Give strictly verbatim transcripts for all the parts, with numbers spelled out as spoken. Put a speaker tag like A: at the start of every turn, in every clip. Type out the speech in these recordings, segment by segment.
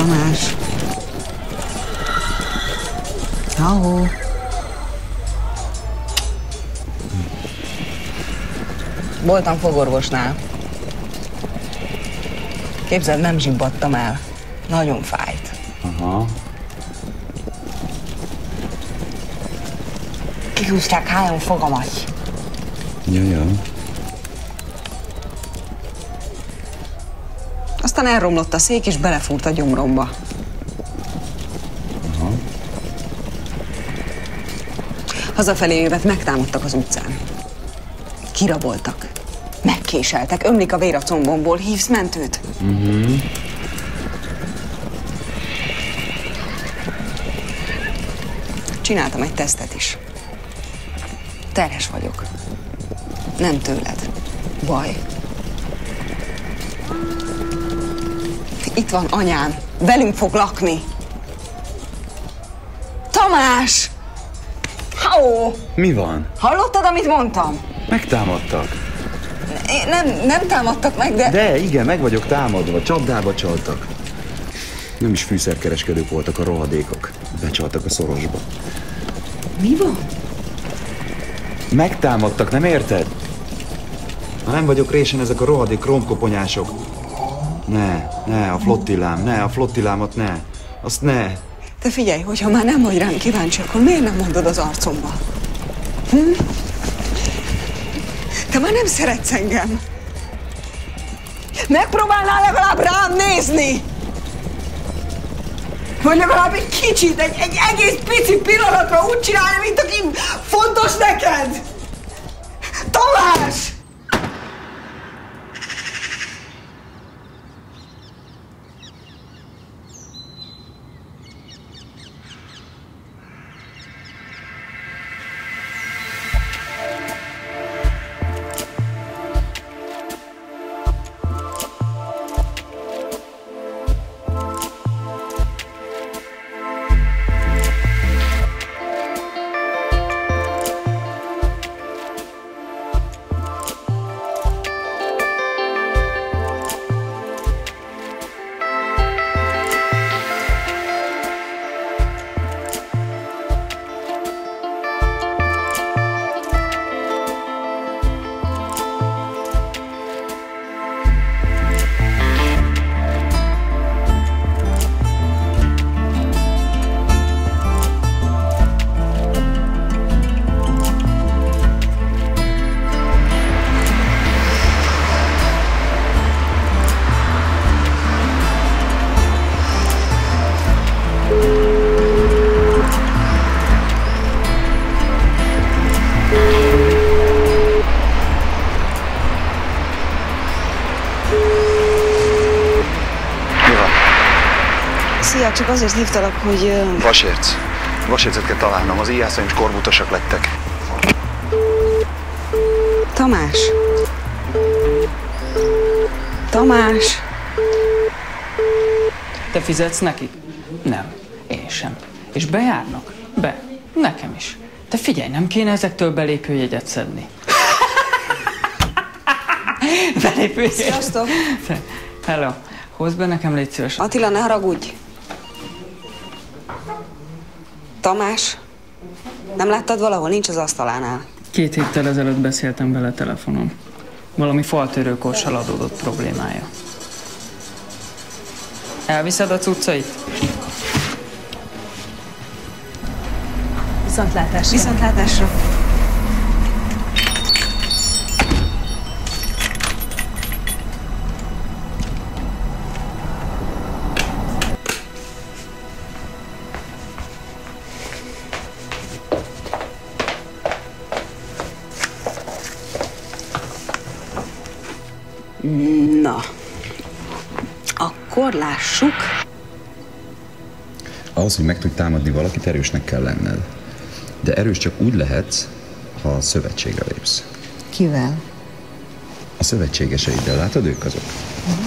A: Tamás. Ahó. Voltam fogorvosnál. Képzeld, nem zsibbadtam el. Nagyon fájt.
B: Aha.
A: Kihúzták három fogamat.
B: Jaj,
A: Aztán elromlott a szék, és belefúrt a gyomromba.
B: Aha.
A: Hazafelé jövet megtámadtak az utcán. Kiraboltak. Megkéseltek. Ömlik a vér a combomból. Hívsz mentőt?
B: Uh-huh.
A: Csináltam egy tesztet is. Terhes vagyok. Nem tőled. Baj. Itt van anyám. Velünk fog lakni. Tamás! Ó!
B: Mi van?
A: Hallottad, amit mondtam?
B: Megtámadtak.
A: É, nem, nem támadtak meg, de...
B: De igen, meg vagyok támadva. Csapdába csaltak. Nem is fűszerkereskedők voltak a rohadékok. Becsaltak a szorosba.
A: Mi van?
B: Megtámadtak, nem érted? Ha nem vagyok résen, ezek a rohadék romkoponyások. Ne, ne, a flottillám, ne, a flottillámat ne. Azt ne.
A: Te figyelj, hogyha már nem vagy rám kíváncsi, akkor miért nem mondod az arcomba? Hm? Te már nem szeretsz engem. Megpróbálnál legalább rám nézni? Vagy legalább egy kicsit, egy, egy egész pici pillanatra úgy csinálni, mint aki fontos neked! Tamás! Szia, csak azért hívtalak, hogy...
C: Vasérc. Vasércet kell találnom, az íjászonyos korbutasak lettek.
A: Tamás. Tamás.
D: Te fizetsz nekik? Nem. Én sem. És bejárnak? Be. Nekem is. Te figyelj, nem kéne ezektől belépőjegyet szedni. Belépőjegyet.
A: Sziasztok.
D: Hello. Hozz be nekem, légy szíves.
A: Attila, ne haragudj. Tamás. Nem láttad valahol? Nincs az asztalánál.
D: Két héttel ezelőtt beszéltem vele telefonon. Valami faltörőkorssal adódott problémája. Elviszed a cuccait?
A: Viszontlátásra. Viszontlátásra. Na, akkor lássuk.
B: Ahhoz, hogy meg tudj támadni valakit, erősnek kell lenned. De erős csak úgy lehetsz, ha szövetségre lépsz.
A: Kivel?
B: A szövetségeseiddel, látod, ők azok?
A: Uh-huh.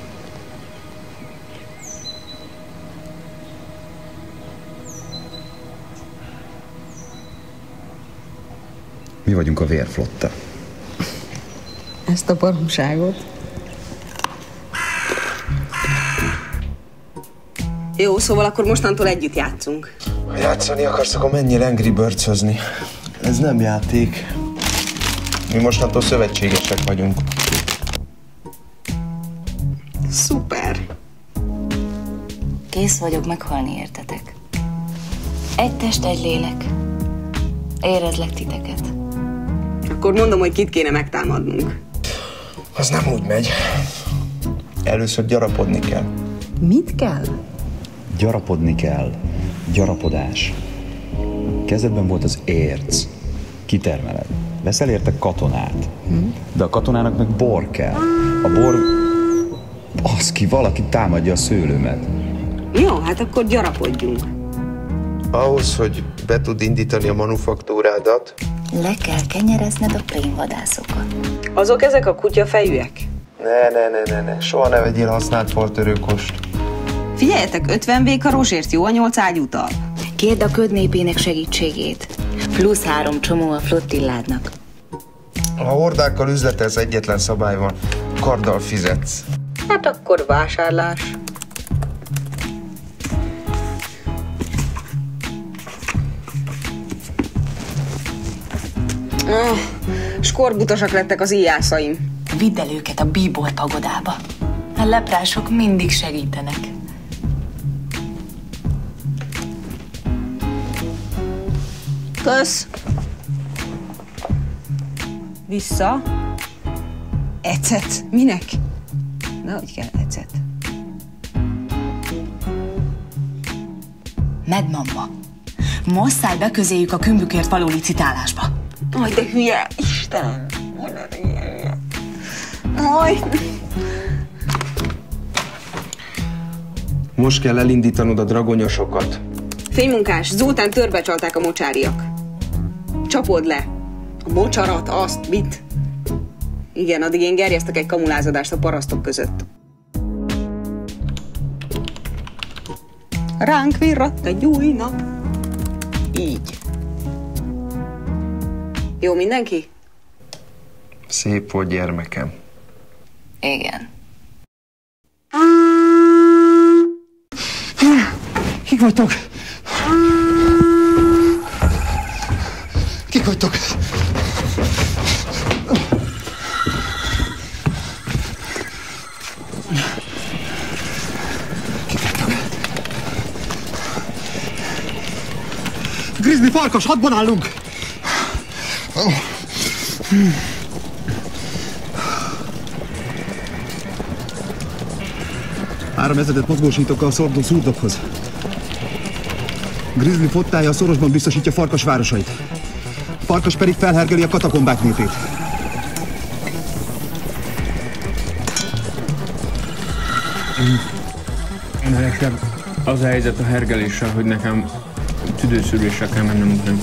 B: Mi vagyunk a vérflotta.
A: Ezt a baromságot. Jó, szóval akkor mostantól együtt játszunk.
E: Ha játszani akarsz, akkor menjél Angry Birds-özni. Ez nem játék. Mi mostantól szövetségesek vagyunk.
A: Szuper.
F: Kész vagyok meghalni, értetek? Egy test, egy lélek. Érezlek titeket.
A: Akkor mondom, hogy kit kéne megtámadnunk.
E: Az nem úgy megy. Először gyarapodni kell.
A: Mit kell?
B: Gyarapodni kell. Gyarapodás. Kezdetben volt az érc. Kitermeled. Veszel érte katonát. Hm? De a katonának meg bor kell. A bor... Az ki, valaki támadja a szőlőmet.
A: Jó, hát akkor gyarapodjunk.
E: Ahhoz, hogy be tud indítani a manufaktúrádat,
F: Le kell kenyerezned a prémvadászokat.
A: Azok ezek a kutyafejűek?
E: Ne, ne, ne, ne, ne. Soha ne vegyél használt faltörőkost.
A: Figyeljetek, ötven véka rozsért jó a nyolc ágyútal.
F: Kérd a köd népének segítségét. Plusz három csomó a flottilládnak.
E: Ha hordákkal üzletelsz, egyetlen szabály van. Karddal fizetsz.
A: Hát akkor vásárlás. Oh, skorbutasak lettek az íjászaim.
F: Vidd el őket a bíbor pagodába. A leprások mindig segítenek.
A: Kösz. Vissza. Ecet. Minek? Nehogy kell ecet.
F: Medmamma, most szállj be közéjük a kümbükért való licitálásba.
A: Aj, de hülye! Istenem! Aj!
E: Most kell elindítanod a dragonyosokat.
A: Fénymunkás, Zoltán törbe csalták a mocsáriak. Csapod le. A mocsarat, azt, mit? Igen, addig én gerjesztek egy kamulázadást a parasztok között. Ránk virradt egy új nap. Így. Jó mindenki?
E: Szép volt, gyermekem.
F: Igen.
B: Kik vagytok? Kik vagytok? Grizzly farkas, hadban állunk! Három ezredet mozgósítok a szordó szurdokhoz. Grizzly flottája a szorosban biztosítja Farkas városait. Farkas pedig felhergeli a katakombák népét.
G: Nekem az a helyzet a hergeléssel, hogy nekem tüdőszűrésre kell mennem után.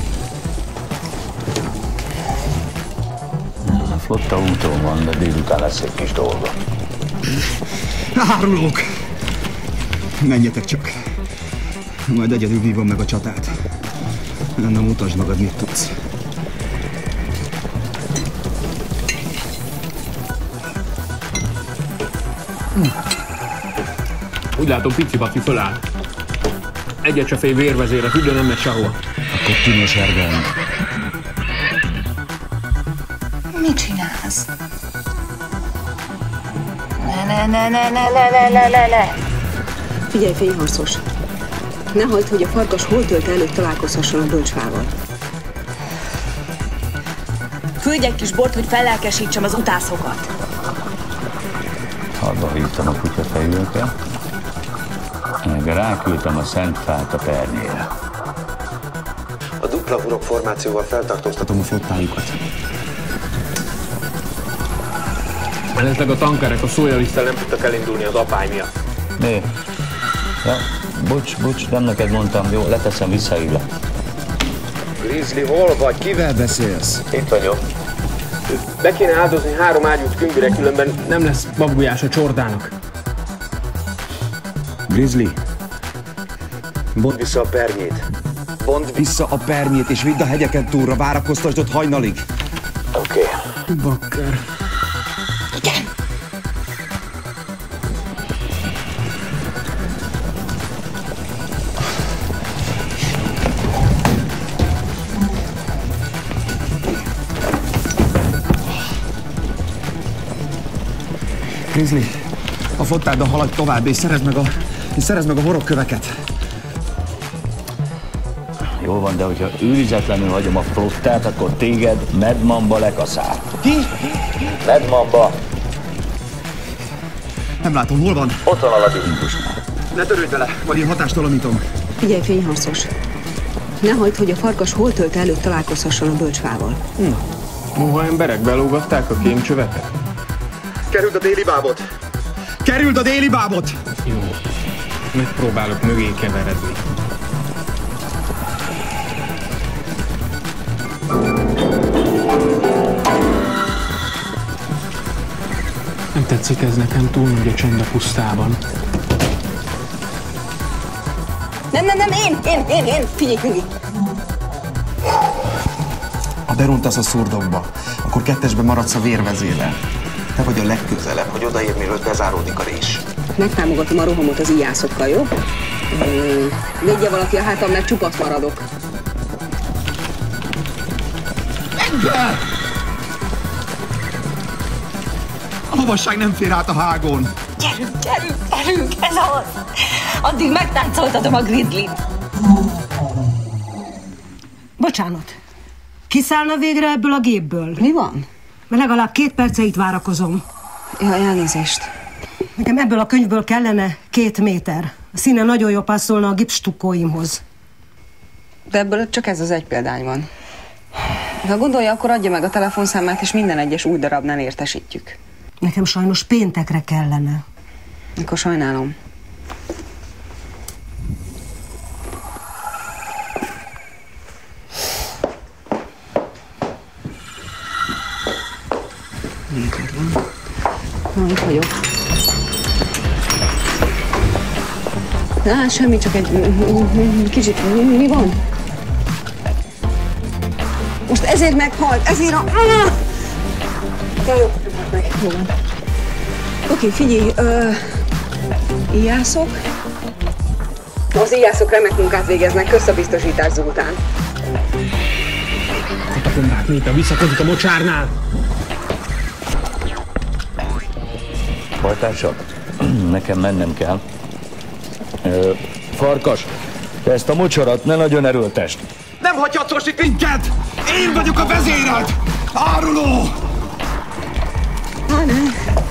H: A flotta úton van, de délután lesz egy kis dolga.
B: Árulók! Menjetek csak. Majd egyedül vívom meg a csatát. Nem mutasd magad, mit tudsz.
G: Úgy látom, pici-paci föláll. Egyet se fél vérvezére, ügyön nem megy sehova.
B: Akkor tűnös hergelni.
F: Mit csinálsz? Ne, ne, ne, ne, ne, ne, ne, ne, ne, ne.
A: Figyelj, fényharcos! Ne hagyd, hogy a farkas holtölte előtt találkozhasson a bölcsfával.
F: Küldj egy kis bort, hogy fellelkesítsem az utászokat.
H: Hadba hívtam a kutyafejűeket, meg ráküldtem a szent fát a pernyére.
E: A dupla urok formációval feltartóztatom a flottájukat.
G: Mellesleg a tankerek a szójavisztel nem tudtak elindulni az apály miatt.
H: Mi? Ja, bocs, bocs, nem neked mondtam, jó, leteszem, visszahívlak.
E: Grizzly, hol vagy?
B: Kivel beszélsz?
H: Itt vagyok.
G: Be kéne áldozni három ágyút kümbire, különben nem lesz babgulyás a csordának.
B: Grizzly,
E: Bond vissza a pernyét.
B: bond vissza a pernyét, és vidd a hegyeken túlra, várakoztasd ott hajnalig.
H: Oké. Okay.
G: Bakker.
E: Grizzly, a flottáddal haladj tovább, és szerezd meg a, és szerezd meg a horogköveket.
H: Jól van, de hogyha őrizetlenül hagyom a flottát, akkor téged Medmamba lekaszál.
E: Ki?
H: Medmamba.
E: Nem látom, hol van?
H: Ott van a labirintusnál.
E: Ne törődj vele, vagy én hatástalanítom.
A: Figyelj, fényharcos. Ne hagyd, hogy a farkas holtölte előtt találkozhasson a bölcsfával.
G: Hm. Moha emberek belógatták a kémcsöveket?
E: Kerüld a déli bábot! Kerüld a déli bábot!
G: Jó. Megpróbálok mögé keveredni. Nem tetszik ez nekem, túl nagy a csend a pusztában.
A: Nem, nem, nem, én, én, én, én, figyelj, figyelj.
E: Ha beruntasz a szurdokba, akkor kettesben maradsz a vérvezéllel. Te vagy a legközelebb, hogy odaér, mielőtt bezáródik a rés.
A: Megtámogatom a rohamot az íjászokkal, jó? Védje valaki a hátam, mert csupasz maradok.
E: Engel! A lovasság nem fér át a hágon.
F: Gyerünk, gyerünk, gyerünk, ez az! Addig megtáncoltatom a Grizzlyt.
I: Bocsánat. Kiszállna végre ebből a gépből?
A: Mi van?
I: Mert legalább két perce itt várakozom.
A: Jaj, elnézést.
I: Nekem ebből a könyvből kellene két méter. A színe nagyon jól passzolna a gipsstukkóimhoz.
A: De ebből csak ez az egy példány van. Ha gondolja, akkor adja meg a telefonszámát, és minden egyes új darabnál értesítjük.
I: Nekem sajnos péntekre kellene.
A: Akkor sajnálom. Na, itt vagyok. Na, semmi, csak egy kicsit. Mi, mi van? Most ezért meghalt, ezért a... Ja, jó, meg, jó van. Oké, figyelj, ö... íjászok? Az íjászok remek munkát végeznek, kösz a biztosítás után.
G: Katakombák Néta visszakozik a mocsárnál.
H: Bajtársak, nekem mennem kell. Ö, farkas, te ezt a mocsarat ne nagyon erőltesd.
E: Nem hagyhatsz most minket! Én vagyok a vezéred! Áruló!
A: Há, ne.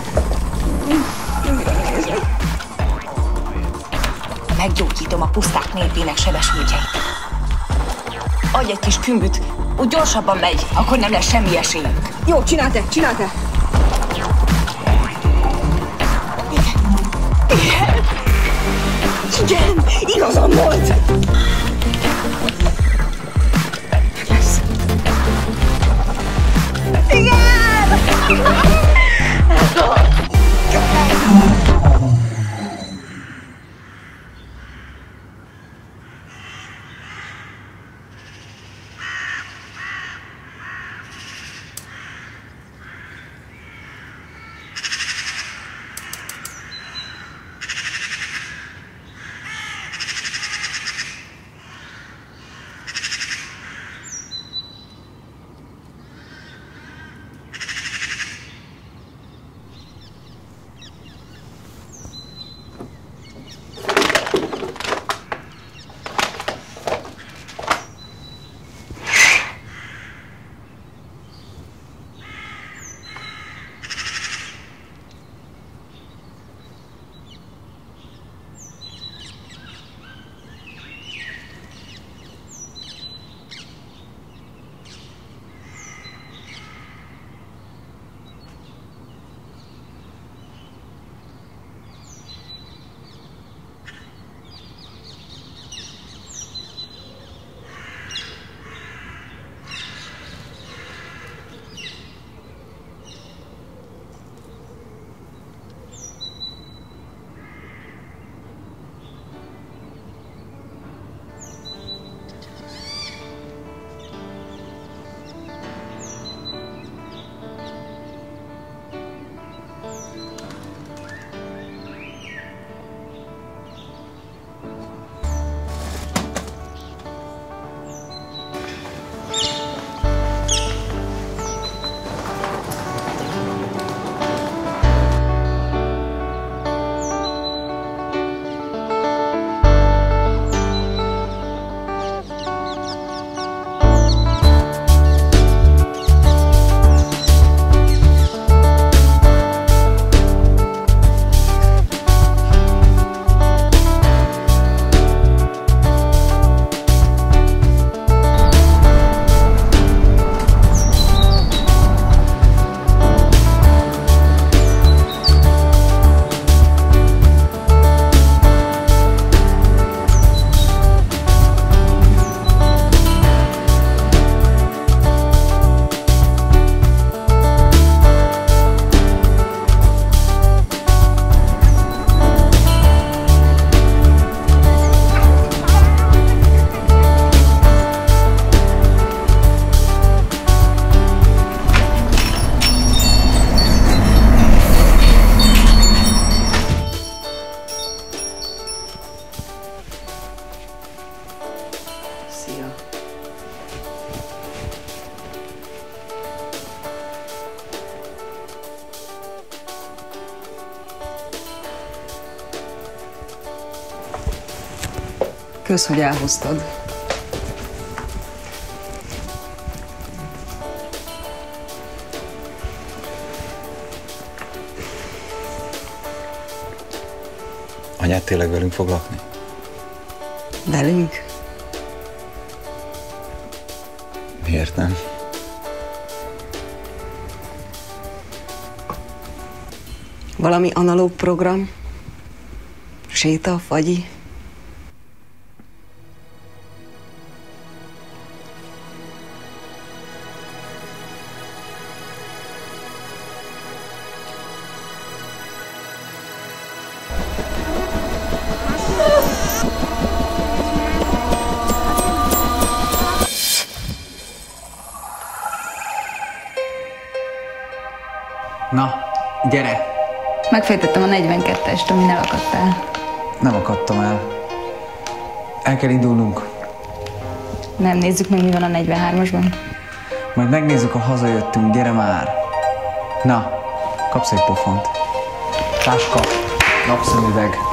F: Meggyógyítom a puszták népének sebesültjeit. Adj egy kis kümbüt, úgy gyorsabban megy, akkor nem lesz semmi esélyünk.
A: Jó, csinál te, csinál te!
F: Igen!
A: Igen! Igazam volt! Lesz.
F: Igen!
A: Kösz, hogy elhoztad.
B: Anyád tényleg velünk fog lakni?
A: Velünk?
B: Miért nem?
A: Valami analóg program? Séta, fagyi?
D: Na, gyere!
J: Megfejtettem a negyvenkettest, amin elakadtál.
D: Nem akadtam el. El kell indulnunk.
J: Nem nézzük meg, mi van a negyvenhármasban.
D: Majd megnézzük, ha hazajöttünk, gyere már! Na, kapsz egy pofont. Táska, napszemüveg.